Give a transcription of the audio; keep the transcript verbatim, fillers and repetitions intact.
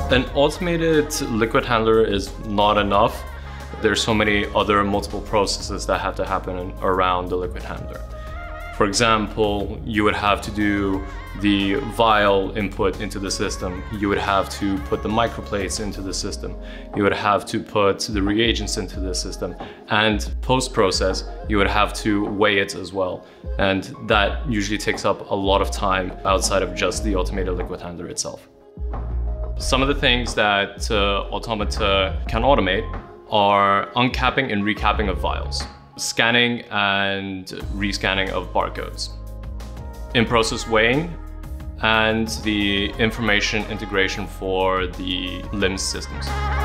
An automated liquid handler is not enough. There's so many other multiple processes that have to happen around the liquid handler. For example, you would have to do the vial input into the system. You would have to put the microplates into the system. You would have to put the reagents into the system. And post-process, you would have to weigh it as well. And that usually takes up a lot of time outside of just the automated liquid handler itself. Some of the things that uh, Automata can automate are uncapping and recapping of vials, scanning and rescanning of barcodes, in-process weighing, and the information integration for the LIMS systems.